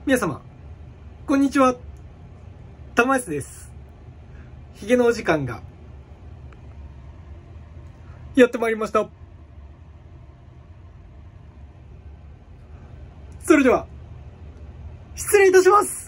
皆様、こんにちは。玉安です。ヒゲのお時間がやってまいりました。それでは、失礼いたします。